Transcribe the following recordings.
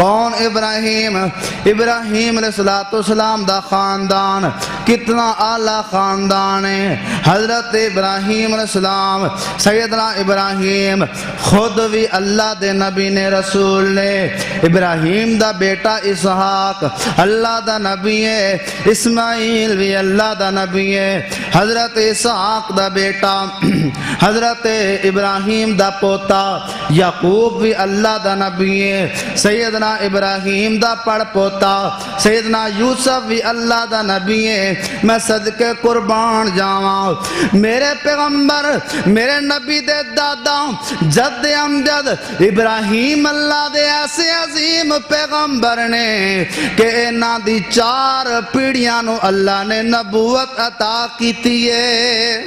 کون ابراہیم؟ ابراہیم علیہ السلام دا خاندان کتنا اعلیٰ خاندان ہے۔ حضرت ابراہیم علیہ السلام، سیدنا ابراہیم خود بھی اللہ دے نبی نے، رسول نے۔ ابراہیم دا بیٹا اسحاق اللہ دا نبی ہے، اسماعیل بھی اللہ دا نبی ہے۔ حضرت اسحاق دا بیٹا حضرت ابراہیم دا پوتا یعقوب بھی اللہ دا نبی ہے۔ سیدنا ابراہیم دا پڑ پوتا سیدنا یوسف بھی اللہ دا نبی ہے۔ میں صدقے قربان جاواں، میرے پیغمبر میرے نبی دے دادا جد امجد ابراہیم اللہ دے ایسے عظیم پیغمبر نے کہ انہاں دی 4 پیڑیاں نو اللہ نے نبوت عطا کیتی ہے۔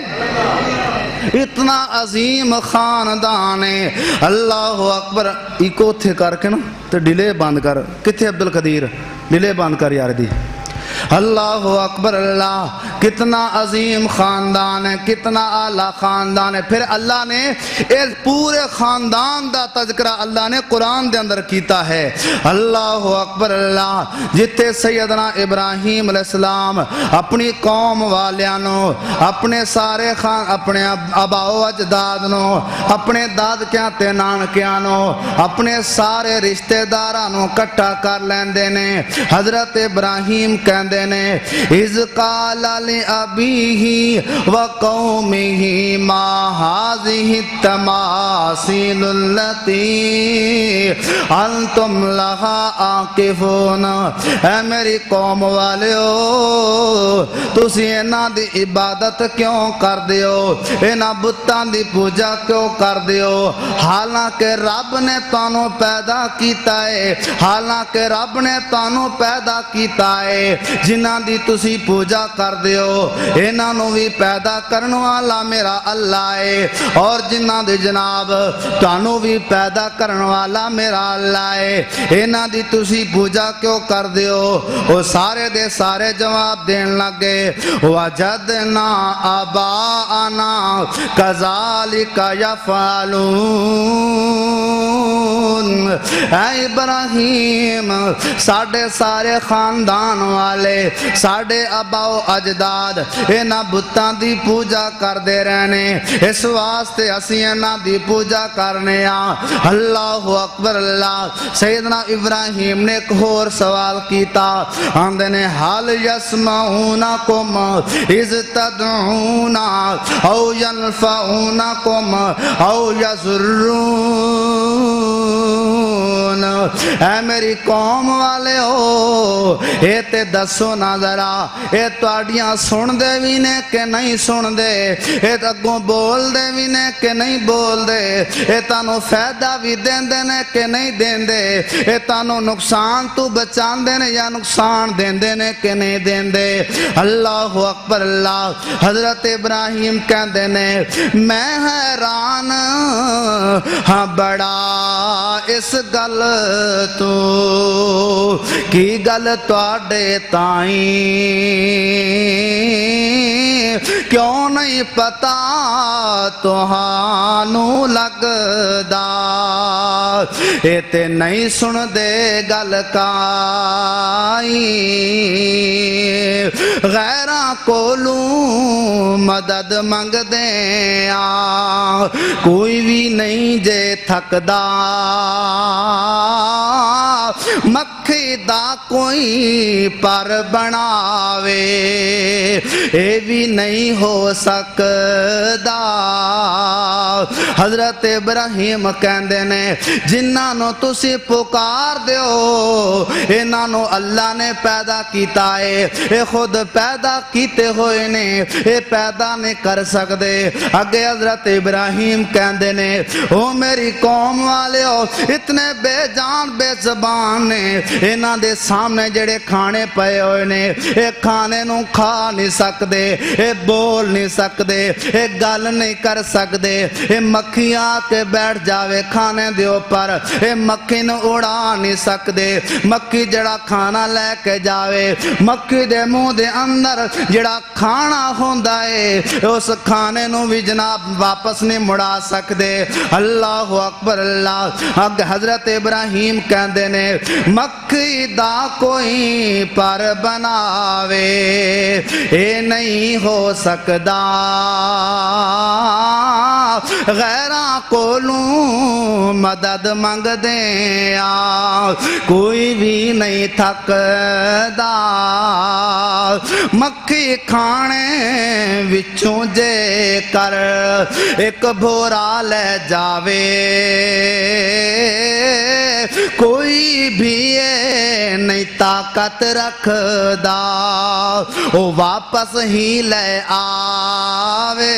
اتنا عظیم خاندان ہے۔ اللہ اکبر۔ ایکو تھے کر کے نا تو ڈیلے بند کر، کتھے عبدالقدیر ڈیلے بند کر یار دی۔ اللہ اکبر اللہ، کتنا عظیم خاندان ہے، کتنا اعلیٰ خاندان ہے۔ پھر اللہ نے اس پورے خاندان دا تذکرہ اللہ نے قرآن دے اندر کیتا ہے۔ اللہ اکبر اللہ، جتے سیدنا ابراہیم علیہ السلام اپنی قوم والیانو، اپنے سارے اپنے آباؤ اجدادنو، اپنے دادکیاں تے نانکیانو، اپنے سارے رشتہ دارانو کٹھا کر لیندے نے۔ حضرت ابراہیم کہندے نے اِذْ قَالَ لِأَبِيهِ وَقَوْمِهِ مَا هَذِهِ التَّمَاثِيلُ الَّتِي أَنْتُمْ لَهَا عَاكِفُونَ۔ اے میری قوم والیو، تسی انہاں دی عبادت کیوں کر دیو، انہاں بتاں دی پوجا کیوں کر دیو، حالانکہ رب نے تانوں پیدا کیتا ہے، حالانکہ رب نے تانوں پیدا کیتا ہے۔ جنہاں دی تسی پوجا کر دیو، انہاں نو بھی پیدا کرن والا میرا اللہ ہے، اور جنہاں دی جناب تانوں بھی پیدا کرن والا میرا اللہ ہے، انہاں دی تسی پوجا کیوں کر دیو؟ وہ سارے دے سارے جواب دین لگے، وَجَدْنَا آبَاءَنَا كَذَلِكَ يَفْعَلُونَ۔ اے ابراہیم، ساڑھے سارے خاندان والے، ساڑھے آباؤ اجداد انہاں بتاں دی پوجا کر دے رہنے، اس واسطے اسی انہاں دی پوجا کرنے آں۔ اللہ اکبر اللہ۔ سیدنا ابراہیم نے ایک اور سوال کیتا، آندے نے حَلْ يَسْمَعُونَكُمْ اِذْ تَدْعُونَ اَوْ يَنْفَعُونَكُمْ اَوْ يَضُرُّونَ۔ اے میری قوم والے ہو، اے تے دسو نا ذرا، اے تواڈیاں سن دے بھی نے کہ نہیں سن دے، اے اگوں بول دے بھی نے کہ نہیں بول دے، اے تانوں فائدہ بھی دین دے نے کہ نہیں دین دے، اے تانوں نقصان تو بچان دے نے یا نقصان دین دے نے کہ نہیں دین دے۔ اللہ اکبر اللہ۔ حضرت ابراہیم کہندے نے میں حیران ہاں بڑا اس گل تو، کی گل تواڈے تائیں کیوں نہیں پتا تہانوں لگدا، اے تے نہیں سن دے گل کائی، غیراں کولوں مدد منگ دے آ، کوئی بھی نہیں جے تھکدا، مکھی دا کوئی پر بناوے، اے بھی نہیں ہو سکدا۔ حضرت ابراہیم کہندے نے جنہاں نو تسی پکار دیو، انہاں نو اللہ نے پیدا کیتا ہے، اے خود پیدا کیتے ہوئے نے، اے پیدا نہیں کر سکدے۔ اگے حضرت ابراہیم کہندے نے او میری قوم والے ہو، اتنے بے جان بے زبان نے، انہاں دے سامنے جڑے کھانے پئے ہوئے نے، اے کھانے نو کھا نہیں سکدے، اے بول نہیں سکدے، اے گل نہیں کر سکدے، اے مکھی آ کے بیٹھ جاوے کھانے دے اوپر اے مکھی نو اڑا نہیں سکدے مکھی جڑا کھانا لے کے جاوے مکھی دے منہ دے اندر جڑا کھانا ہوندا ہے اس کھانے نو بھی جناب واپس نہیں مڑا سکدے اللہ اکبر اللہ حضرت ابراہیم کہندے نے مکھی دا کوئی پر بناوے اے نہیں ہو سکدا غیراں کولوں مدد منگ دیا کوئی بھی نہیں تھکدا مکھی کھانے وچوں جے کر ایک بھورا لے جاوے کوئی بھی نہیں طاقت رکھدا وہ واپس ہی لے آوے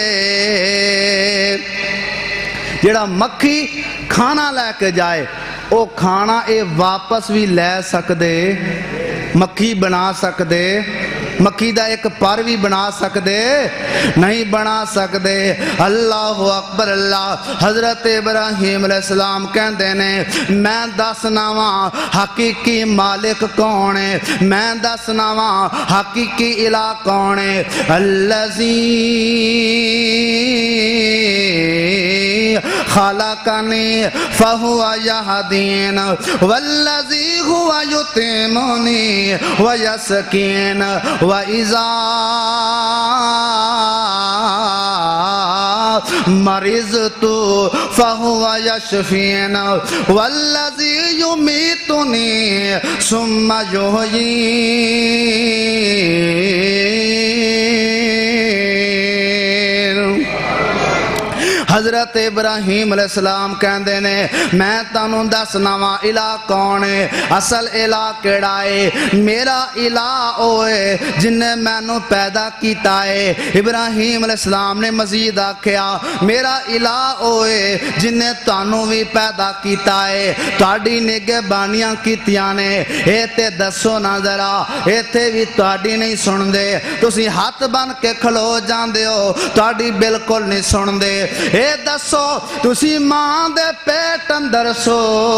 جڑا مکھی کھانا لے کے جائے وہ کھانا اے واپس بھی لے سکدے مکھی بنا سکدے مکھی دا ایک پر بھی بنا سکدے نہیں بنا سکدے اللہ اکبر اللہ حضرت ابراہیم علیہ السلام کہندے نے میں دسنا واں حقیقی مالک کون ہے میں دسنا واں حقیقی الہ کون ہے الذی خلقنی فہو یہدین والذی هو یطعمنی ویسقین وَإِذَا مَرِضْتُ فَهُوَ يَشْفِينَ وَالَّذِي يُمِيتُنِي ثُمَّ يُحْيِينِ حضرت ابراہیم علیہ السلام کہندے نے میں تانوں دسنا واں الہ کون ہے اصل الہ کیڑا ہے میرا الہ اوے جن نے مینوں پیدا کیتا ہے ابراہیم علیہ السلام نے مزید آکھیا میرا الہ اوے جن نے تانوں بھی پیدا کیتا ہے تہاڈی نگہبانیاں کیتیاں نے اے تے دسو نا ذرا ایتھے بھی تہاڈی نہیں سن دے تسی ہاتھ بن کے کھلو جاندے ہو تہاڈی بالکل نہیں سن دے اے دسو تسی ماں دے پیٹ اندر سو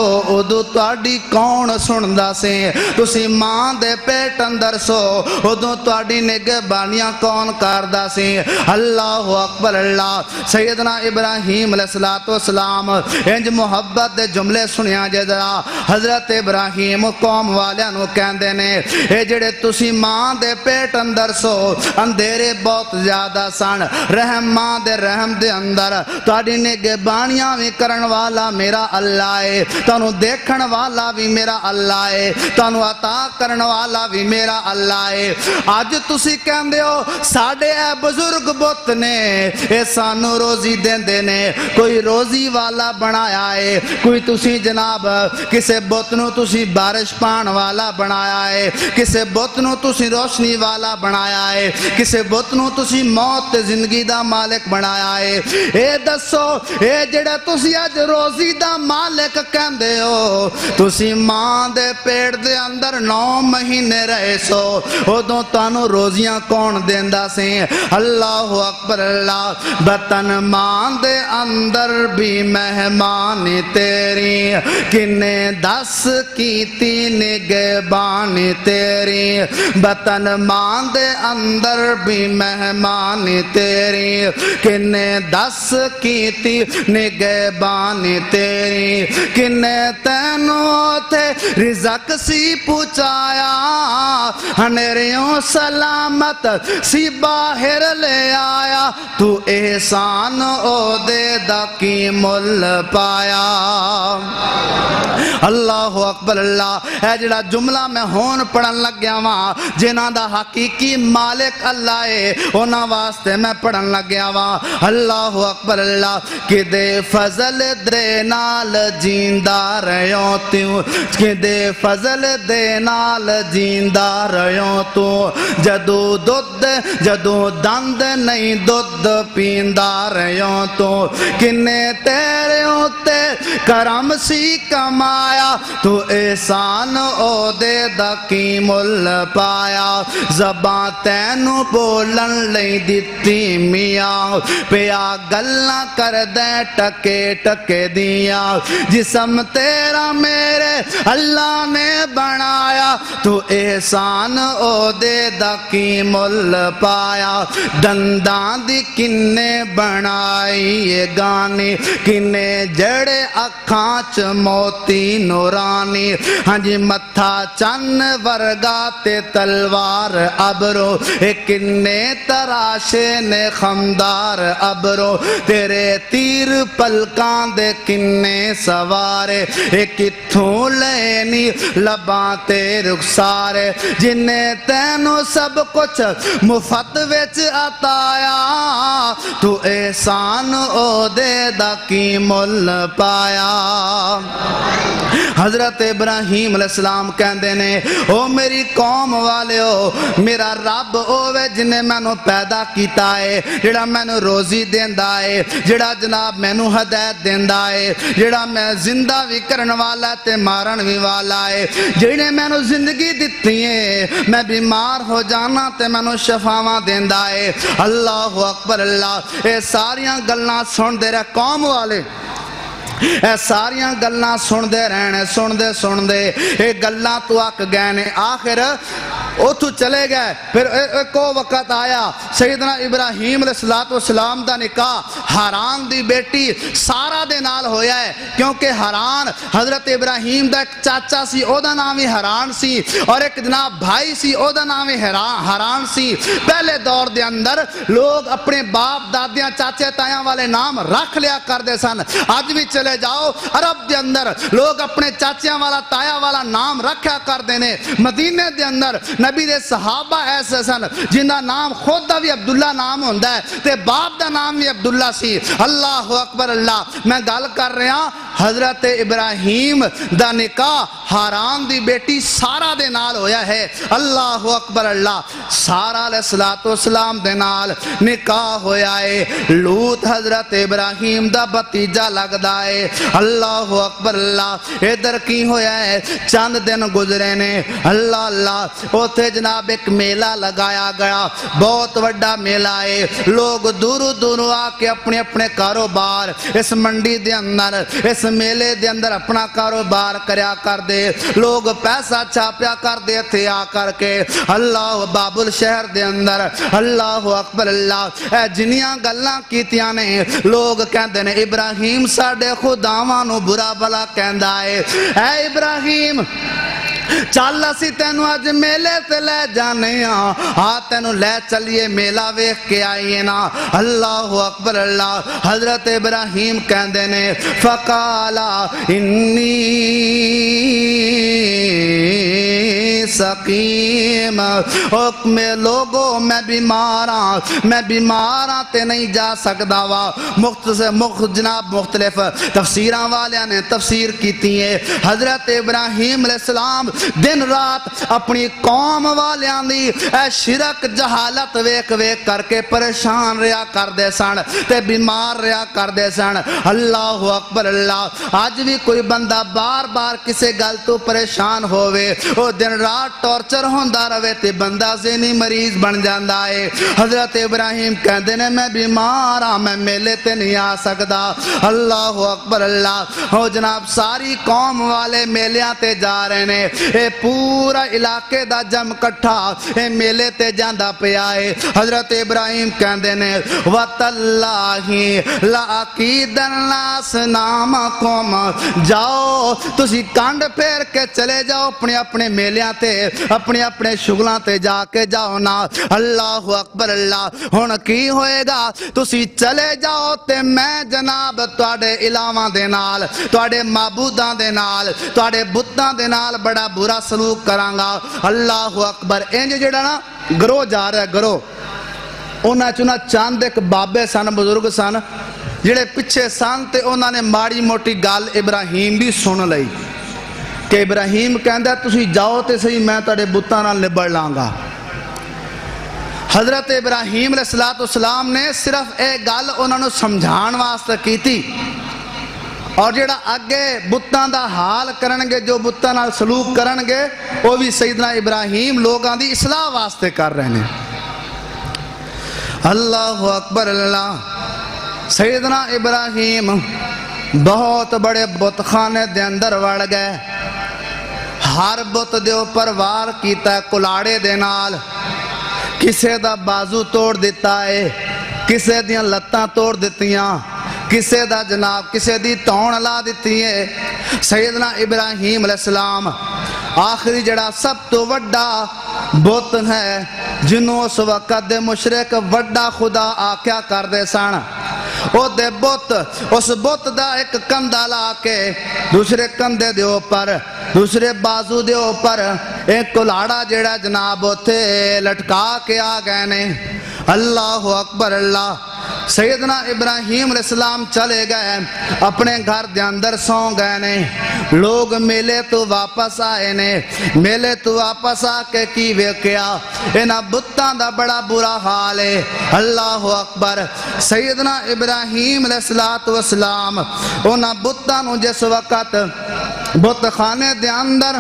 ادو تہاڈی کون سندا سے تسی ماں دے پیٹ اندر سو ادو تہاڈی نگہبانیاں کون کردا سے اللہ اکبر اللہ سیدنا ابراہیم علیہ السلام انج محبت دے جملے سنیا جے ذرا حضرت ابراہیم قوم والیاں نو کہندے نے اے جڑے تسی ماں دے پیٹ اندر سو اندھیرے بہت زیادہ سن رحم ماں دے رحم دے اندر تہاڈی نگہبانیاں بھی کرن والا میرا اللہ ہے تانوں دیکھن والا بھی میرا اللہ ہے تانوں عطا کرن والا بھی میرا اللہ ہے اج تسی کہندے ہو ساڈے اے بزرگ بت نے اے سانوں روزی دیندے نے کوئی روزی والا بنایا ہے کوئی تسی جناب کسے بت نو تسی بارش پان والا بنایا ہے کسے بت نو تسی روشنی والا بنایا ہے کسے بت نو تسی موت تے زندگی دا مالک بنایا ہے اے دسو اے جڑا تسی اج روزی دا مالک کہندے ہو تسی ماں دے پیٹ دے اندر 9 مہینے رہے سو ادوں تانوں روزیاں کون دیندا سی اللہ اکبر اللہ بطن ماں دے اندر بھی مہمان تیری کنے دس کیتی نگہبان تیری بطن ماں دے اندر بھی مہمان تیری کنے دس کیتی نگہبان تیری کنے تینوں تھے رزق سی پوچھایا ہنریوں سلامت سی باہر لے آیا تو احسان او دے دا کی مل پایا اللہ اکبر اللہ اے جڑا جملہ میں ہون پڑھن لگ گیا وہاں جنہ دا حقیقی مالک اللہ ہے انہاں واسطے میں پڑھن لگ گیا وہاں اللہ اکبر اللہ کہ دے فضل دے نال جیندہ رہیوں تیوں کہ دے فضل دے نال جیندہ رہیوں تو جدو دند نہیں دودھ پیندہ رہیوں تو کنے تیرے ہوتے کرم سی کمایا تو احسان او دے دا کی مل پایا زبان تینو بولن لئی دیتی میاں پیا گلنا کر دیں ٹکے ٹکے دیاں جسم تیرا میرے اللہ نے بنایا تو احسان او دے دا کی مل پایا دنداں دی کنے بنائی یہ گانی کنے جڑے اکھاں چ موتی نورانی ہاں جی متھا چن ورگا تے تلوار ابرو کنے تراشے نے خمدار ابرو تیرے تیر پلکاں دے کنے سوارے کتھوں لینی لباں تے رخسارے جنہیں تینوں سب کچھ مفت وچ عطایا تو احسان او دے دا کی مل پایا حضرت ابراہیم علیہ السلام کہندے نے او میری قوم والے ہو میرا رب اوے جنہیں میں نو پیدا کیتا ہے جڑا میں نو روزی دیندہ ہے جڑا جناب میں نو ہدایت دیندہ ہے جڑا میں زندہ بھی کرن والا تے مارن بھی والا ہے جڑے میں نو زندگی دیتی ہے میں بیمار ہو جانا تے میں نو شفاواں دیندہ ہے اللہ اکبر اللہ اے ساریاں گلنا سن دے رہے قوم والے اے ساریاں گلنا سن دے رہنے سن دے اے گلنا تو آک گئے نے آخر اتھو چلے گئے پھر ایک وقت آیا سیدنا ابراہیم علیہ السلام دا نکاح حران دی بیٹی سارا دے نال ہویا ہے کیونکہ حران حضرت ابراہیم دا ایک چاچا سی او دا نامی حران سی اور ایک جناب بھائی سی او دا نامی حران سی پہلے دور دے اندر لوگ اپنے باپ دادیاں چاچے تایاں والے نام رکھ لیا کر دے سن آج بھی چلے جاؤ عرب دے اندر لوگ اپنے چاچیاں والا تایا والا نام رکھیا کر دینے مدینے دے اندر نبی دے صحابہ ایسے سن جنہ نام خود دا بھی عبداللہ نام ہوندہ ہے تے باپ دا نام بھی عبداللہ سی اللہ اکبر اللہ میں گل کر رہا حضرت ابراہیم دا نکاح حران دی بیٹی سارا دے نال ہویا ہے اللہ اکبر اللہ سارا علیہ السلام دے نال نکاح ہویا ہے لوط حضرت ابراہیم دا بتیجہ لگ دا ہے اللہ اکبر اللہ ادھر کی ہویا ہے چند دن گزرے نے اللہ اللہ اوتھے جناب ایک میلہ لگایا گیا بہت وڈا میلہ ہے لوگ دور آ کے اپنے اپنے کاروبار اس منڈی دے اندر اس میلے دے اندر اپنا کاروبار کریا کر دے لوگ پیسہ چھاپیا کر دے تھے آ کر کے اللہ بابل شہر دے اندر اللہ اکبر اللہ اے جنیاں گلاں کیتیاں نے لوگ کہندے نے ابراہیم ساڈے خداواں نو برا بھلا کہندا ہے اے ابراہیم چل اسی تینوں اج میلے تے لے جانے ہاں تینوں لے چلیے میلہ ویکھ کے آئیے نا اللہ اکبر اللہ حضرت ابراہیم کہندے نے فقالا انی سقیم حکم لوگو میں بیماراں تے نہیں جا سکدا وا جناب مختلف تفسیراں والیاں نے تفسیر کیتی ہے حضرت ابراہیم علیہ السلام دن رات اپنی قوم والیاں دی اے شرک جہالت ویک کر کے پریشان رہا کر دے سن تے بیمار رہا کر دے سن اللہ اکبر اللہ آج بھی کوئی بندہ بار بار کسے گل تو پریشان ہوئے وہ دن رات ٹورچر ہوندہ روے تے بندہ ذہنی مریض بن جاندہ ہے حضرت ابراہیم کہندے نے میں بیمار ہاں میں میلے تے نہیں آ سکدا اللہ اکبر اللہ ہو جناب ساری قوم والے میلیاں تے جا رہے نے اے پورا علاقے دا جم کٹھا اے میلے تے جاندہ پہ آئے حضرت ابراہیم کہندے نے وَتَاللَّهِ لَعَقِيدَنَّ أَصْنَامَكُمْ جاؤ تسی کانڈ پھیر کے چلے جاؤ اپنے میلیاں تے اپنے شغلاں تے جا کے جاؤ نا اللہ اکبر اللہ ہن کی ہوئے گا تسی چلے جاؤ تے میں جناب تواڈے الہاواں دے نال تواڈے معبوداں دے نال تواڈے بتاں دے نال بڑا برا سلوک کرانگا اللہ اکبر انج جڑا نا گروہ جا رہا ہے گروہ انہاں چنا چاند ایک بابے سن بزرگ سن جڑے پچھے سن تے انہاں نے ماڑی موٹی گال ابراہیم بھی سن لئی کہ ابراہیم کہندہ تسی جاؤ تے صحیح میں تاڑے بتاں نال نبڑ لانگا حضرت ابراہیم علیہ السلام نے صرف ایک گل انہوں نے سمجھان واسطہ کی تھی اور جڑا آگے بتاں دا حال کرنگے جو بتاں نال سلوک کرنگے وہ بھی سیدنا ابراہیم لوگاں دی اصلاح واسطے کر رہے ہیں اللہ اکبر اللہ سیدنا ابراہیم بہت بڑے بت خانے دے اندر وڑ گئے، ہر بت دے اوپر وار کیتا ہے کلاڑے دے نال، کسے دا بازو توڑ دیتا ہے، کسے دیاں لتاں توڑ دیتیاں، کسے دا جناب کسے دی تون لا دیتی ہے۔ سیدنا ابراہیم علیہ السلام آخری جڑا سب تو وڈا بت ہے جنہوں اس وقت دے مشرک وڈا خدا آکیا کر دے سن، او دے بت اس بت دا ایک کندہ لا کے دوسرے کندے دے اوپر دوسرے بازو دے اوپر ایک کلاڑا جڑا جناب ہوتے لٹکا کے آ گئے نے۔ اللہ اکبر اللہ۔ سیدنا ابراہیم علیہ السلام چلے گئے، اپنے گھر دے اندر سو گئے نے، لوگ میلے تو واپس آئے نے، میلے تو واپس آ کے کی ویکیا انہاں بتاں دا بڑا برا حال ہے۔ اللہ اکبر۔ سیدنا ابراہیم علیہ السلام انہاں بتاں نو جس وقت بت خانے دے اندر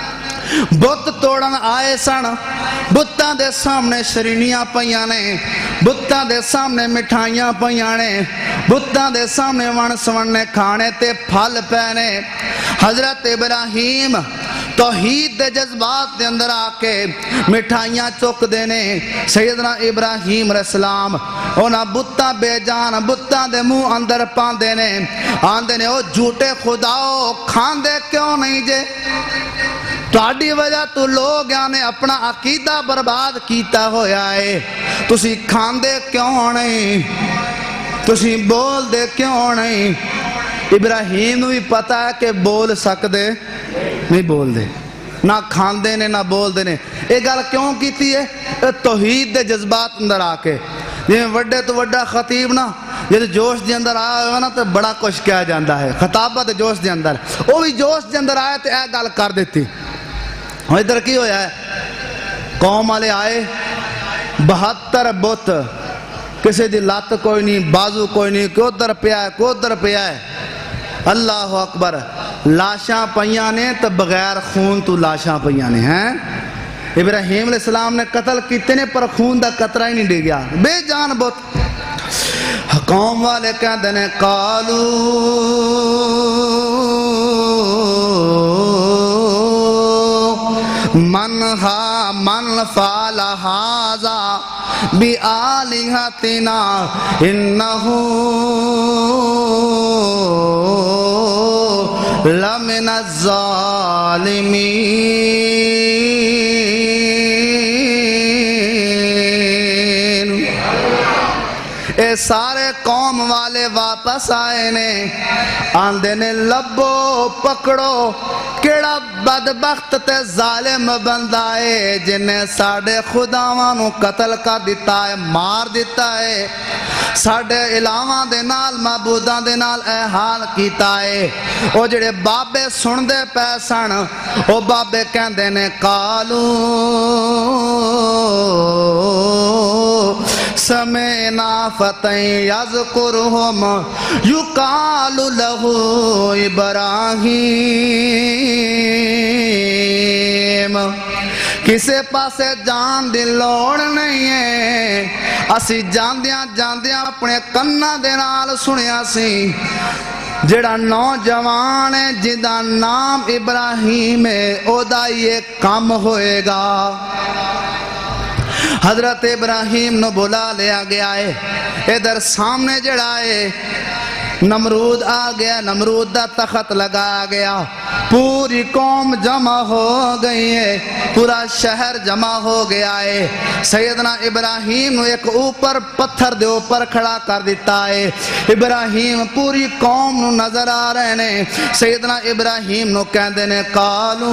بت توڑن آئے سن، بتاں دے سامنے شرینیاں پئیاں نے، بتاں دے سامنے مٹھائیاں پئیاں نے، بتاں دے سامنے ون سونے کھانے تے پھل پینے۔ حضرت ابراہیم توحید دے جذبات دے اندر آکے مٹھائیاں چک دینے۔ سیدنا ابراہیم علیہ السلام انہاں بتاں بے جان بتاں دے منہ اندر پان دینے، آن دینے او جھوٹے خداؤ کھان دے کیوں نہیں جے؟ تہاڈی وجہ تو لوگ نے اپنا عقیدہ برباد کیتا ہویا ہے، تسی کھاندے کیوں نہیں، تسی بول دے کیوں نہیں؟ ابراہیم بھی پتا ہے کہ بول سکدے نہیں، بول دے نہ کھاندے نے نہ بول دے نے۔ یہ گل کیوں کیتی ہے؟ توحید دے جذبات اندر آ کے جی وڈے تو وڈا خطیب نا جب جوش دے اندر آیا ہوا نا تو بڑا کچھ کیا جاندہ ہے، خطابت جوش دے اندر، وہ بھی جوش دے اندر آیا تو اے گل کر دیتی۔ اور ادھر کی ہویا ہے قوم والے آئے 72 بت، کسی دی لات کوئی نہیں بازو کوئی نہیں، کوئی ادھر پیا ہے کوئی ادھر پیا ہے۔ اللہ اکبر۔ لاشاں پئیاں نے تو بغیر خون تو لاشاں پئیاں نے ہیں۔ ابراہیم علیہ السلام نے قتل کیتے نے پر خون دا قطرہ ہی نہیں ڈے گیا، بے جان بت۔ قوم والے کہتے ہیں قالو من فعل هذا بآلهتنا إنه لمن الظالمین۔ اے سارے قوم والے واپس آئے نے، آندے نے لبو پکڑو کیڑا بدبخت تے ظالم بندہ ہے جنہیں ساڑے خداواں نو قتل کر دیتا ہے، مار دیتا ہے، ساڑے الہاواں دے نال معبوداں دے نال اے حال کیتا ہے۔ او جڑے بابے سن دے پیسن او بابے کہندے نے قالو سمعنا فتى يذكرهم يقال له ابراہیم۔ کسے پاسے جان دی لوڑ نہیں ہے، اسی جاندیاں جاندیاں اپنے کناں دے نال سنیا سی جڑا نوجوان ہے جدا نام ابراہیم ہے او دا یہ کام ہوئے گا۔ حضرت ابراہیم نو بلا لیا گیا ہے، ادھر سامنے جڑا ہے نمرود آ گیا، نمرود دا تخت لگا گیا، پوری قوم جمع ہو گئی ہے، پورا شہر جمع ہو گیا ہے۔ سیدنا ابراہیم نو ایک اوپر پتھر دے اوپر کھڑا کر دیتا ہے، ابراہیم پوری قوم نو نظر آ رہے نے۔ سیدنا ابراہیم نو کہندے نے قالو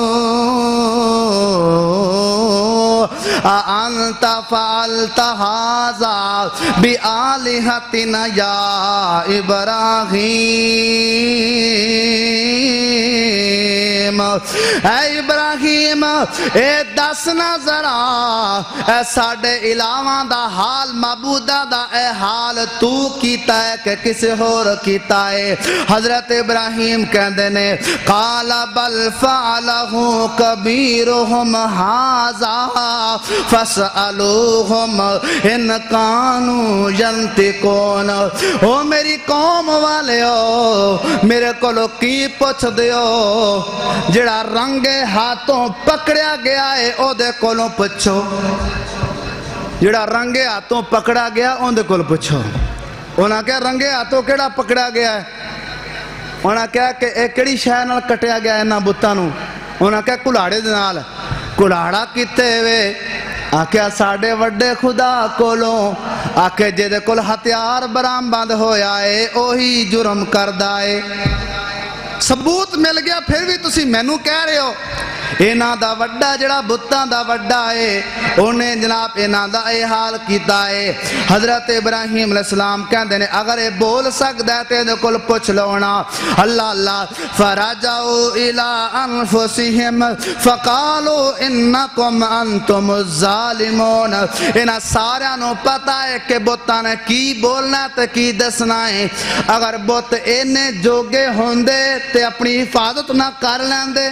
أأنت فعلت هذا بآلهتنا يا إبراهيم۔ ابراہیم اے ابراہیم اے دسنا ذرا اے ساڑے علاوہ دا حال معبودہ دا اے حال تو کیتا ہے کہ کسے ہور کیتا ہے حضرت ابراہیم کہندے نے قال بل فعلہ کبیرہم ھذا فاسألوہم ان کانوا ینطقون او میری قوم والے ہو میرے کولو کی پوچھ دیو جڑا رنگے ہاتھوں پکڑیا گیا ہے او دے کولو پوچھو جڑا رنگے ہاتھوں پکڑا گیا ان دے کول پوچھو انہاں کہا رنگے ہاتھوں کیڑا پکڑا گیا ہے انہاں کہا کہ ایک کڑی شے نال کٹیا گیا ہے نا بتاں نو انہاں کہا کلاڑے دے نال کلاڑا کیتے وے آکھیا ساڑے وڈے خدا کولوں آکھے جے دے کول ہتھیار برآمد ہویا ہے اوہی جرم کردہ ہے ثبوت مل گیا پھر بھی تسی مینوں کہہ رہے ہو اینا دا وڈا جڑا بتاں دا وڈا ہے انہیں جناب اینا دا اے حال کیتا ہے حضرت ابراہیم علیہ السلام کہندے نے اگر اے بول سکتا ہے تے دے کول پوچھ لونا اللہ اللہ فرجعوا الى انفسہم فقالوا انکم انتم الظالمون اینا سارے نو پتہ ہے کہ بتاں نے کی بولنا تے کی دسنا ہے اگر بت اینے جوگے ہوندے تے اپنی حفاظت نہ کر لیندے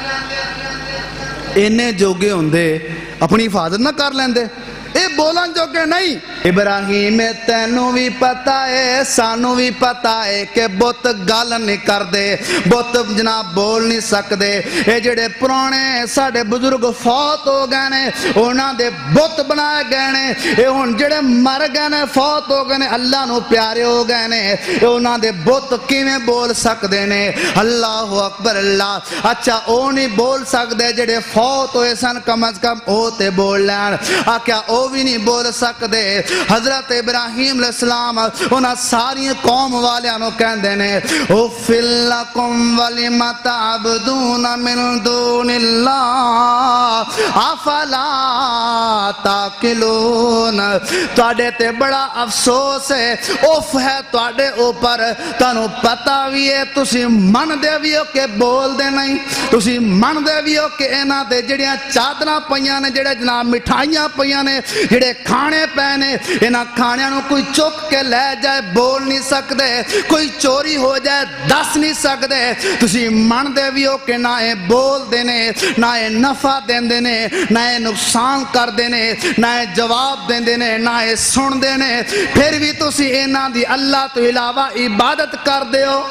اینے جوگے ہوندے اپنی حفاظت نہ کر لیندے اے بولن جوگے نہیں ابراہیم تینوں بھی پتہ ہے سانوں بھی پتہ ہے کہ بت گل نہیں کر دے بت جناب بول نہیں سکدے اے جڑے پرانے ساڑے بزرگ فوت ہو گئے نے انہاں دے بت بنائے گئے نے اے ہن جڑے مر گئے نے فوت ہو گئے نے اللہ نو پیارے ہو گئے نے اے انہاں دے بت کیویں بول سکدے نے اللہ اکبر اللہ اچھا او نہیں بول سکدے جڑے فوت ہوئے سن کم از کم او تے بول لین آکھیا او بھی نہیں بول سکدے حضرت ابراہیم علیہ السلام انہاں ساری قوم والیاں نو کہندے نے اُفِّل لَكُمْ وَلِمَ تَعْبُدُونَ مِن دُونِ اللَّهِ أَفَلَا تَعْقِلُونَ تواڈے تے بڑا افسوس ہے اف ہے تواڈے اوپر تانوں پتہ بھی ہے تسی من دے بھی ہو کہ بول دے نہیں تسی من دے بھی ہو کہ انہاں دے جڑیاں چادراں پیاں نے جڑے جناب مٹھائیاں پیاں نے جڑے کھانے پینے انہاں کھانیاں نو کوئی چک کے لے جائے بول نہیں سکدے کوئی چوری ہو جائے دس نہیں سکدے تسی من دے بھی ہو کہ نہ اے بول دینے نہ اے نفع دین دینے نہ اے نقصان کر دینے نہ اے جواب دین دینے نہ اے سن دینے پھر بھی تسی انہاں دی اللہ تو علاوہ عبادت کر دے ہو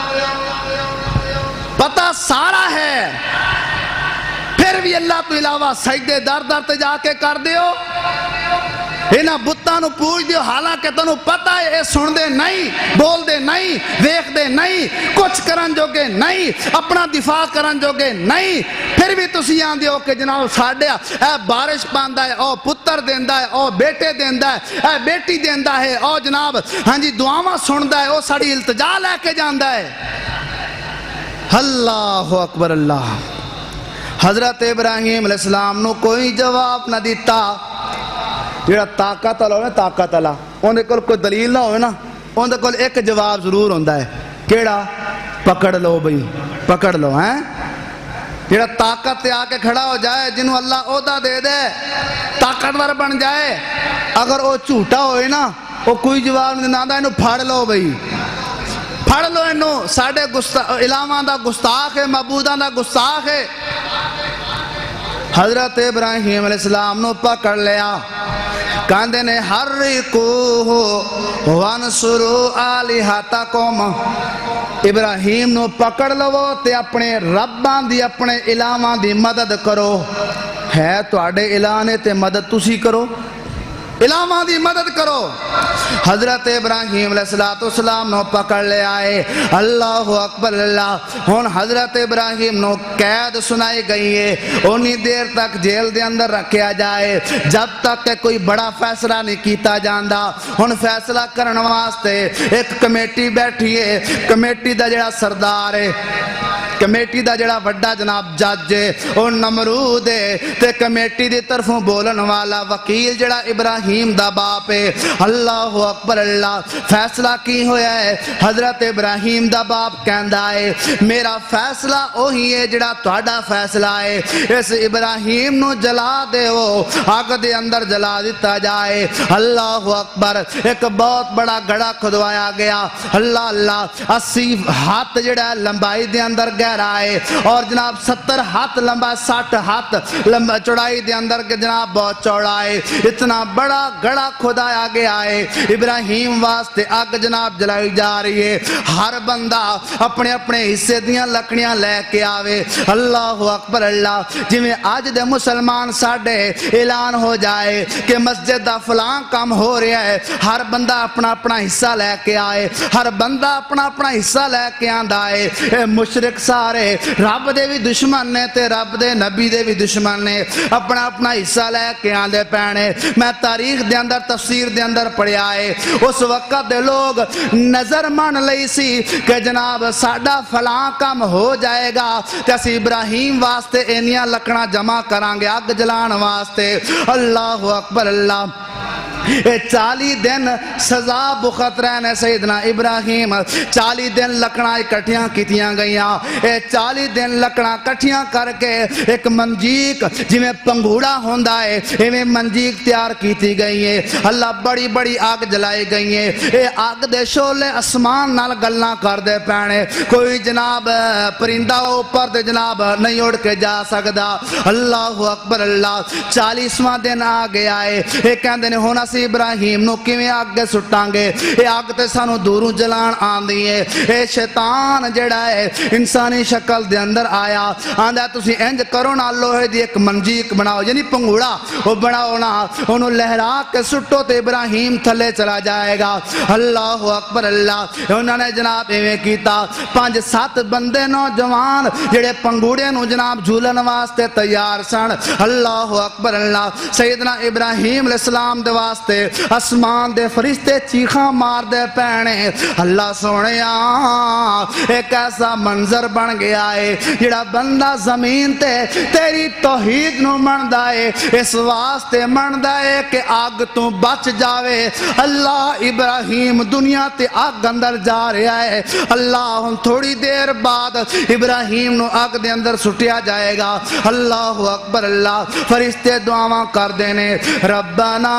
پتہ سارا ہے پھر بھی اللہ تو علاوہ سجدے در در تے جا کے کر دے ہو انہاں بتاں نو پوچھ دیو حالانکہ تانوں پتہ ہے اے سن دے نہیں بول دے نہیں دیکھ دے نہیں کچھ کرن جوگے نہیں اپنا دفاع کرن جوگے نہیں پھر بھی تسی آندے ہو کہ جناب ساڈے اے بارش پاندا ہے او پتر دیندا ہے او بیٹے دیندا ہے اے بیٹی دیندا ہے او جناب ہاں جی دعاواں سندا ہے او ساڈی التجا لے کے جاندا ہے اللہ اکبر اللہ حضرت ابراہیم علیہ السلام نو کوئی جواب نہ دیتا جڑا طاقت والا ہونا طاقت والا اندے کول کوئی دلیل نہ ہوئے نا اندے کول ایک جواب ضرور ہوندا ہے کیڑا پکڑ لو بھئی پکڑ لو ہیں جڑا طاقت تے آ کے کھڑا ہو جائے جنہوں اللہ عہدہ دے دے طاقتور بن جائے اگر وہ جھوٹا ہوئے نا وہ کوئی جواب نہیں دینا انہوں پھاڑ لو بھئی پھڑ لو انہوں ساڑھے علاوہ دا گستاخ ہے معبودہ دا گستاخ ہے حضرت ابراہیم علیہ السلام نو پکڑ لیا کہندے نے حرکوہ وانصروا آلہتکم ابراہیم نو پکڑ لو تے اپنے رباں دی اپنے الہاں دی مدد کرو ہے تو آڑے الہ نے تے مدد تسی کرو الہاں دی مدد کرو حضرت ابراہیم علیہ السلام نو پکڑ لے آئے اللہ اکبر اللہ ہون حضرت ابراہیم نو قید سنائی گئی ہے انہی دیر تک جیل دے اندر رکھیا جائے جب تک کہ کوئی بڑا فیصلہ نہیں کیتا جاندہ ہون فیصلہ کرنے واسطے ایک کمیٹی بیٹھی ہے کمیٹی دا جڑا سردار ہے کمیٹی دا جڑا وڈا جناب جج ہے او نمرود ہے تے کمیٹی دی طرفوں بولن والا وکیل جڑا ابراہیم دا باپ ہے. اللہ اکبر اللہ. فیصلہ کی ہویا ہے؟ حضرت ابراہیم دا باپ کہندا ہے میرا فیصلہ وہی ہے جڑا تہاڈا فیصلہ ہے. اس ابراہیم نو جلا دیو, آگ دے اندر جلا دیتا جائے. اللہ اکبر. ایک بہت بڑا گڑھا کھدوایا گیا. اللہ اللہ. 80 ہاتھ جڑا لمبائی دے اندر گہرا ہے اور جناب 70 ہاتھ لمبا, 60 ہاتھ لمبا چوڑائی دے اندر کے جناب بہت چوڑا ہے. اتنا بڑا گڑھا کھدایا گیا ہے. ابراہیم واسطے آگ جناب جلائی جا رہی ہے. ہر بندہ اپنے اپنے حصے دیاں لکڑیاں لے کے آوے. اللہ اکبر اللہ. جی میں آج دے مسلمان ساڑھے اعلان ہو جائے کہ مسجد دا فلان کام ہو رہا ہے, ہر بندہ اپنا اپنا حصہ لے کے آئے, ہر بندہ اپنا اپنا حصہ لے کے آندا ہے. اے مشرک سارے رب دے بھی دشمن نے تے رب دے نبی دے بھی دشمن نے, اپنا اپنا حصہ لے کے آندے پینے. میں تاریخ دے اندر تفسیر دے اندر پڑھیا ہے اس وقت دے لوگ نظر مان لئی سی کہ جناب ساڑھا فلان کام ہو جائے گا تے اسی ابراہیم واسطے اینیاں لکڑاں جمع کرانگے آگ جلان واسطے. اللہ اکبر اللہ. 40 دن سزا بخت رہنے سیدنا ابراہیم. 40 دن لکڑاں اکٹھیاں کیتیاں گئیاں. 40 دن لکڑاں کٹھیاں کر کے ایک منجیک جی میں پنگوڑا ہوندہ ہے ایویں منجیک تیار کیتی گئی ہے. اللہ بڑی بڑی آگ جلائی گئی ہے. اے آگ دے شولے اسمان نال گلنا کر دے پینے. کوئی جناب پرندہ اوپر دے جناب نہیں اڑ کے جا سکدا. اللہ اکبر اللہ. 40واں دن آ گیا ہے. ایک کہندے نے ہونا سی ابراہیم نو کیویں آگے سٹانگے, اے آگ تے سانو دوروں جلان آندی ہے. اے شیطان جڑا ہے انسانی شکل دے اندر آیا, آندہ تسی انج کرو نا لوہے دی ایک منجیک بناؤ یعنی پنگوڑا وہ بناؤ نا, انہوں لہرا کے سٹو تے ابراہیم تھلے چلا جائے گا. اللہ اکبر اللہ. انہوں نے جناب ایویں کیتا. 5-7 بندے نوجوان جڑے پنگوڑے نو جناب جھولن واسطے تیار سن. اللہ اکبر اللہ. سیدنا ابراہیم علیہ السلام دے واسطے اسمان دے فرشتے چیخاں مار دے پینے. اللہ سونیا ایک ایسا منظر بن گیا ہے جڑا بندہ زمین تے تیری توحید نو مندہ ہے اس واسطے مندہ ہے کہ آگ تو بچ جاوے. اللہ ابراہیم دنیا تے آگ اندر جا رہا ہے. اللہ تھوڑی دیر بعد ابراہیم نو آگ دے اندر سٹیا جائے گا. اللہ اکبر اللہ. فرشتے دعاواں کر دینے ربنا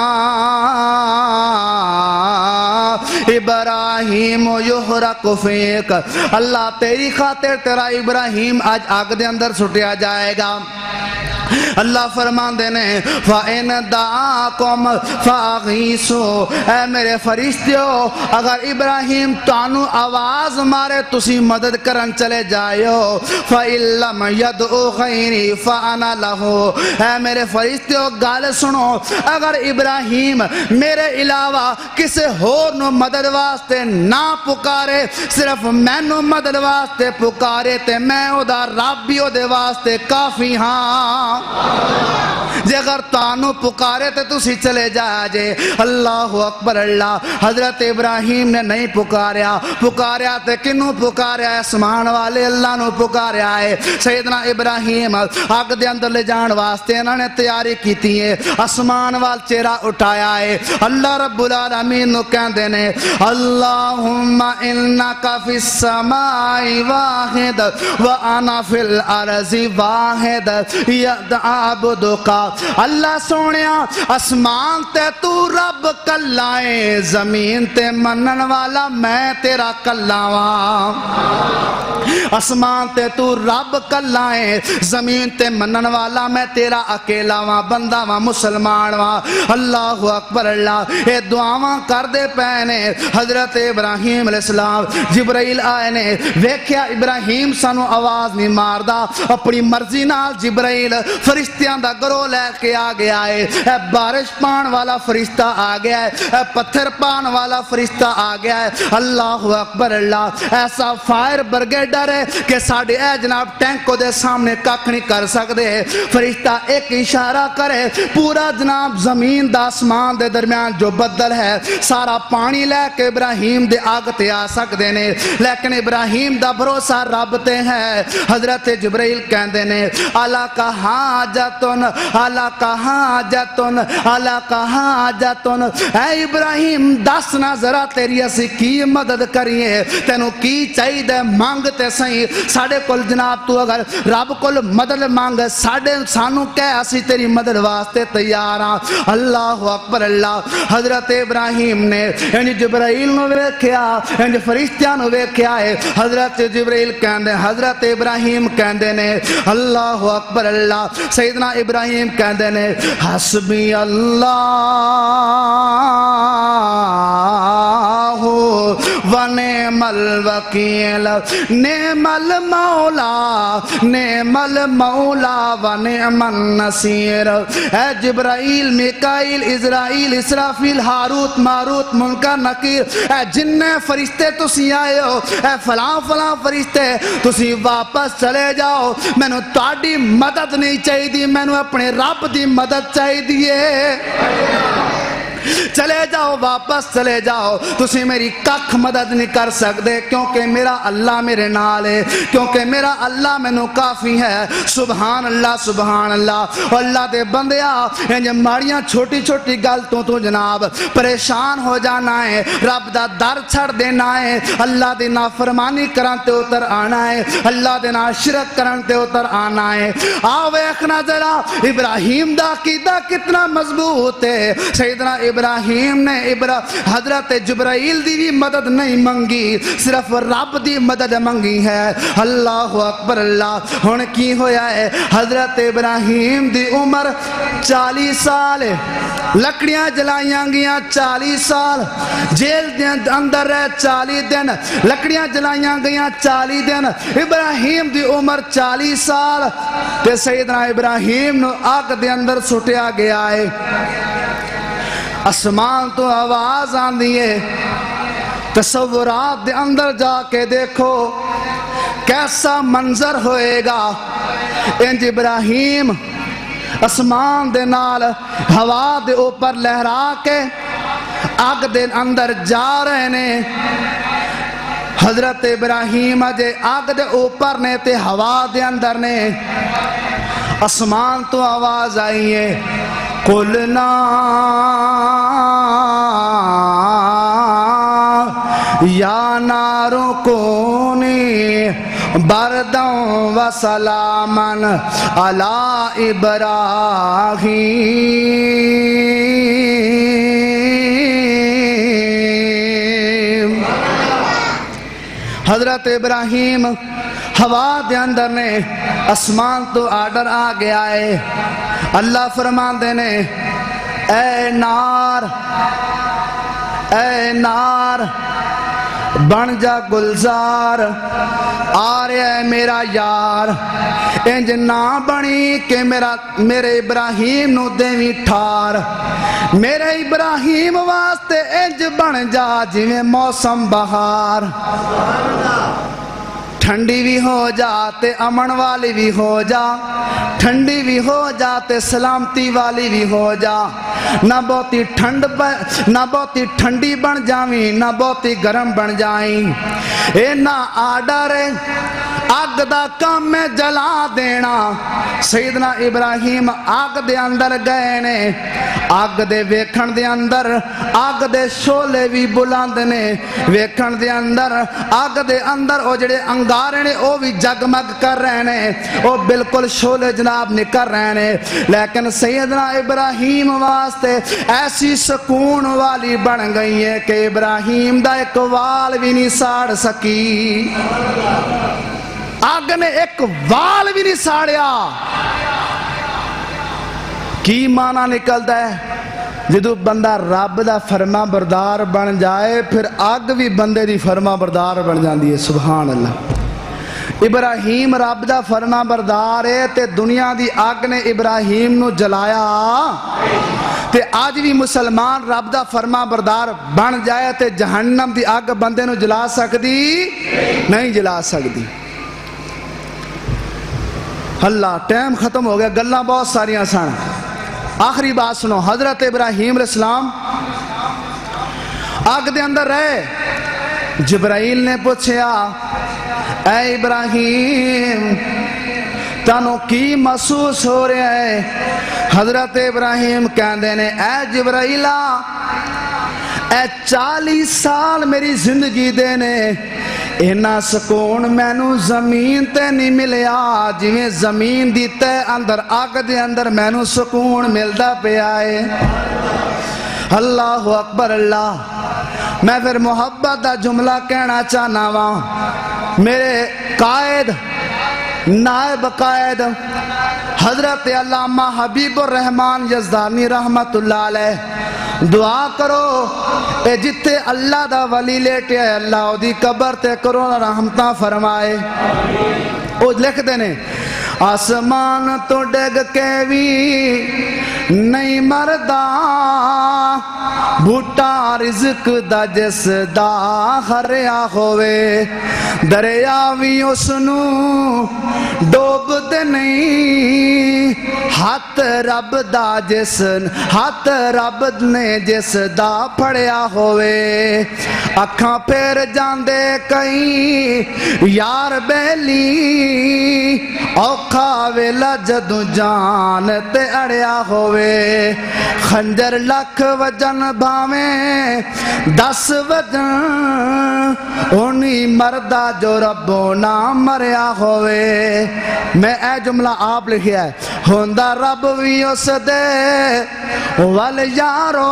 ابراہیم یحرق فیک. اللہ تیری خاطر تیرا ابراہیم آج آگ دے اندر سٹیا جائے گا. اللہ فرمان دینے فَإِنْ دَعَاكُمْ فَأَغِيثُوا. اے میرے فرشتیوں اگر ابراہیم تانو آواز مارے تسی مدد کرن چلے جائیو. فَإِن لَّمْ يَدْعُ غَيْرِي فَأَنَا لَهُ. اے میرے فرشتیوں گال سنو, اگر ابراہیم میرے علاوہ کسے ہور نو مدد واسطے نہ پکارے, صرف میں نو مدد واسطے پکارے تے میں او دا رب بھی او دے واسطے کافی ہاں. جے اگر تانو پکارے تے تسی چلے جائے. اللہ اکبر اللہ. حضرت ابراہیم نے نہیں پکاریا تے کنوں پکاریا؟ اسمان والے اللہ نو پکاریا ہے. سیدنا ابراہیم آگ دے اندر لے جان واسطے انہوں نے تیاری کیتی ہے. اسمان وال چہرہ اٹھایا ہے. اللہ رب العالمین نو کہندے نے اللہم انکا فی السماء واحد وانا فی الارض واحد یدعبدکا. اللہ سونیا اسمان تے تو رب کلائے, زمین تے منن والا میں تیرا کلاواں. اسمان تے تو رب کلائے, زمین تے منن والا میں تیرا اکیلا واں, بندہ واں, مسلمان واں. اللہ اکبر اللہ. اے دعاواں کر دے پینے. حضرت ابراہیم علیہ السلام جبرائیل آئے نے ویکھیا ابراہیم سانو آواز نہیں ماردا, اپنی مرضی نال جبرائیل فرشتیاں دا گروہ لے کے آ گیا ہے، اے بارش پان والا فرشتہ آ گیا ہے، اے پتھر پان والا فرشتہ آ گیا ہے۔ اللہ اکبر اللہ، ایسا فائر برگیڈر ہے کہ ساڑھے اے جناب ٹینکوں دے سامنے کک نہیں کر سکتے۔ فرشتہ ایک اشارہ کرے، پورا جناب زمین دا آسمان دے درمیان جو بدل ہے سارا پانی لے کے ابراہیم دے آگ تے آ سکتے نے، لیکن ابراہیم دا بھروسہ رب تے ہے۔ حضرت جبرائیل کہندے نے الا کا حاجتن، الا کا حاجتن، الا کا حاجتن، اے ابراہیم دس نہ ذرا تیری اسی کی مدد کریے، تینوں کی چاہیے دے مانگتے سہی، ساڑھے کل جناب تو اگر رب کل مدد مانگ ساڑھے سانو کہہ اسی تیری مدد واسطے تیار ہاں۔ اللہ اکبر اللہ، حضرت ابراہیم نے یعنی جبرائیل نو ویکھیا، یعنی فرشتیاں نو ویکھیا ہے۔ حضرت جبرائیل کہندے، حضرت ابراہیم کہندے نے اللہ اکبر اللہ، سیدنا ابراہیم کہندے نے حسبی اللہ ونعم الوکیل، نعم المولا، نعم المولا ونعم النصیر۔ اے جبرائیل، میکائیل، عزرائیل، اسرافیل، ہاروت، ماروت، منکر، نکیر، اے جن فرشتے تسی آئے ہو، اے فلاں فلاں فرشتے تسی واپس چلے جاؤ، میں نے تاڑی مدد نہیں چاہی دی، میں نے اپنے رب دی مدد چاہی دیئے۔ چلے جاؤ، واپس چلے جاؤ، تسی میری ککھ مدد نہیں کر سکتے، کیونکہ میرا اللہ میرے نال ہے، کیونکہ میرا اللہ میں نو کافی ہے۔ سبحان اللہ سبحان اللہ۔ اللہ دے بندیا، یہ ماڑیاں چھوٹی چھوٹی گل تو جناب پریشان ہو جانا ہے، رب دا در چھڑ دینا ہے، اللہ دی نافرمانی کرن تے اتر آنا ہے، اللہ دے نا شرک کرن تے اتر آنا ہے۔ آو ایکنا ذرا ابراہیم دا عقیدہ کتنا مضبوط ہے۔ سیدنا ابراہیم نے حضرت جبرائیل دی بھی مدد نہیں منگی، صرف رب دی مدد منگی ہے۔ اللہ اکبر اللہ۔ ہن کی ہویا ہے، حضرت ابراہیم دی عمر 40 سال، لکڑیاں جلائیاں گیاں 40 سال، جیل دے اندر رہ 40 دن، لکڑیاں جلائیاں گیاں 40 دن، ابراہیم دی عمر 40 سال، تے سیدنا ابراہیم نو آگ دے اندر سٹیا گیا ہے۔ اسمان تو آواز آن دیئے، تصورات دے اندر جا کے دیکھو کیسا منظر ہوئے گا۔ انج ابراہیم اسمان دے نال ہوا دے اوپر لہرا کے آگ دے اندر جا رہے نے۔ حضرت ابراہیم اجے آگ دے اوپر نے تے ہوا دے اندر نے، اسمان تو آواز آئی ہے قُلْنَا یا نار کونی برداً وسلاماً علی ابراہیم۔ حضرت ابراہیم ہوا دے اندر نے، اسمان تو آرڈر آ گیا ہے، اللہ فرمان دینے اے نار، اے نار بن جا گلزار، آ رہا ہے میرا یار، انج نہ بنی کہ میرے ابراہیم نو دیوی ٹھار، میرے ابراہیم واسطے انج بن جا جویں موسم بہار، ٹھنڈی بھی ہو جاتے امن والی بھی ہو جا، ٹھنڈی بھی ہو جاتے سلامتی والی بھی ہو جا، نہ بہتی ٹھنڈی بن جائیں نہ بہتی گرم بن جائیں، اے نہ آڈر آگ دا کام میں جلا دینا۔ سیدنا ابراہیم آگ دے اندر گئے نے، آگ دے ویکھن دے اندر آگ دے شولے بھی بلند نے، ویکھن دے اندر آگ دے اندر او جڑے انگارے نے او بھی جگمگ کر رہے نے، او بالکل شولے جناب نکر رہے نے، لیکن سیدنا ابراہیم واسطے ایسی سکون والی بن گئی ہے کہ ابراہیم دا ایک وال بھی نہیں ساڑ سکی، آگ نے ایک وال بھی نہیں ساڑیا۔ کی معنی نکلتا ہے؟ جدو بندہ رب دا فرما بردار بن جائے پھر آگ بھی بندے دی فرما بردار بن جاندی ہے۔ سبحان اللہ۔ ابراہیم رب دا فرما بردار ہے تے دنیا دی آگ نے ابراہیم نو جلایا تے آج بھی مسلمان رب دا فرما بردار بن جائے تے جہنم دی آگ بندے نو جلا سکدی نہیں جلا سکدی. اللہ ٹائم ختم ہو گیا گلاں بہت ساریاں سن. آخری بات سنو حضرت ابراہیم علیہ السلام آگ دے اندر رہے. جبرائیل نے پوچھیا اے ابراہیم تانوں کی محسوس ہو رہا ہے؟ حضرت ابراہیم کہندے نے اے جبرائیلہ اے 40 سال میری زندگی دے نے اینا سکون مینو زمین تے نہیں ملیا جویں زمین دی تے اندر آگ دے اندر مینو سکون ملدا پیا ہے. اللہ اکبر اللہ. میں پھر محبت دا جملہ کہنا چاہنا وا. میرے قائد نائب قائد حضرت علامہ حبیب الرحمن یزدانی رحمت اللہ علیہ دعا کرو اے جتے اللہ دا ولی لیٹے ہے اللہ او دی قبر تے کرونا رحمتہ فرمائے. او لکھ دینے آسمان تو ڈگ کے بھی نہیں مردہ بھوٹا رزق دا جس دا خریا ہوئے دریا بھی اس نو ڈوب دے نہیں ہاتھ رب دا جس ہاتھ رب نے جس دا پھڑیا ہوئے اکھاں پھر جاندے کئی یار بیلی اوکھا ویلا جدو جان تے اڑیا ہوئے خنجر لکھ وجن بھاویں 10 وجن انہی مردہ جو ربو نہ مریا ہوئے. میں اے جملہ آپ لکھیا ہے ہوندہ رب بھی اس دے والیارو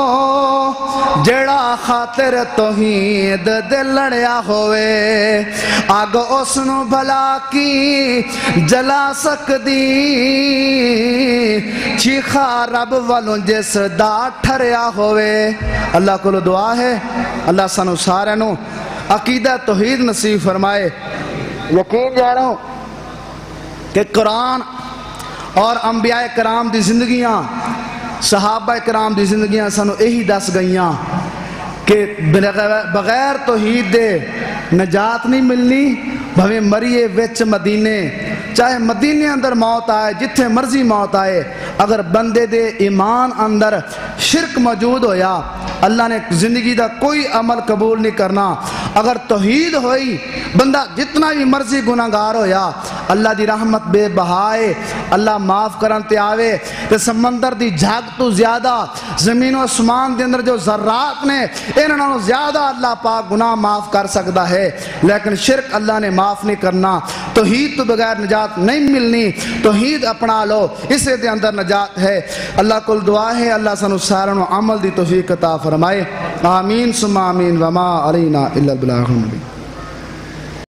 جڑا خاطر توحید دے لڑیا ہوئے آگ اس نو بھلا کی جلا سکدی چیخا رب والوں جس دا ٹھریا ہوئے. اللہ کو دعا ہے اللہ سانو سارے نو عقیدہ توحید نصیب فرمائے. یقین جانو کہ قرآن اور انبیاء کرام دی زندگیاں صحابہ کرام دی زندگیاں سانو یہی دس گئیاں کہ بغیر توحید دے نجات نہیں ملنی. بھویں مریے وچ مدینے چاہے مدینے اندر موت آئے جتھے مرضی موت آئے اگر بندے دے ایمان اندر شرک موجود ہویا اللہ نے زندگی دا کوئی عمل قبول نہیں کرنا. اگر توحید ہوئی بندہ جتنا بھی مرضی گناہگار ہویا اللہ دی رحمت بے بہائے اللہ معاف کرن تے آوے تے سمندر دی جھاگ تو زیادہ زمین و اسمان دے اندر جو ذرات نے انہوں زیادہ اللہ پاک گناہ معاف کر سکتا ہے. لیکن شرک اللہ نے معاف نہیں کرنا. توحید تو بغیر نجات نہیں ملنی. توحید اپنا لو اسے دے اندر نجات ہے. اللہ کو دعا ہے اللہ سانو سارن عمل دی توفیق عطا فرمائے. آمین ثم آمین وما علینا الا البلاغ المبین.